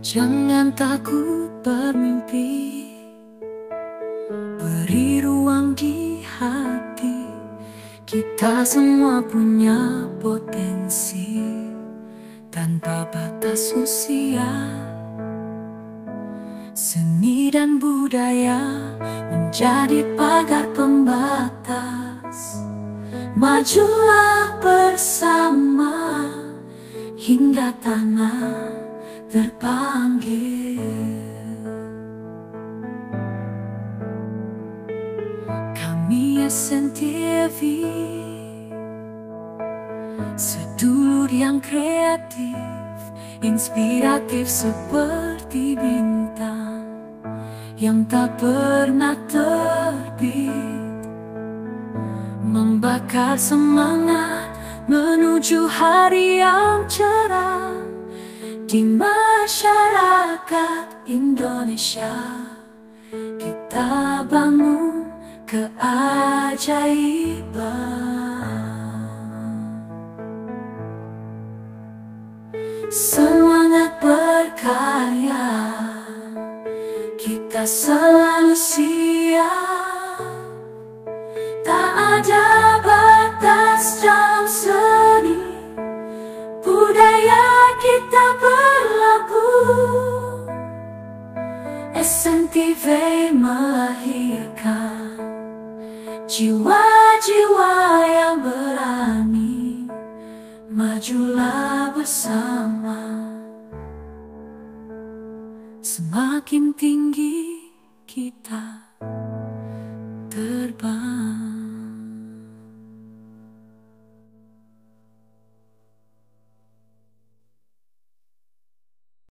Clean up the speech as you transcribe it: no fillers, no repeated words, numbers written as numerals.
Jangan takut bermimpi, beri ruang di hati. Kita semua punya potensi tanpa batas usia. Seni dan budaya menjadi pagar pembatas. Majulah bersama hingga tanah terpanggil. Kami SNTV, sedulur yang kreatif, inspiratif seperti bintang yang tak pernah terbit, membakar semangat menuju hari yang cerah di masyarakat Indonesia. Kita bangun keajaiban, semangat berkarya, kita selalu siap. Tak ada batas dalam seni budaya, kita berlabuh. SNTV melahirkan jiwa-jiwa yang berani. Majulah bersama, semakin tinggi kita terbang.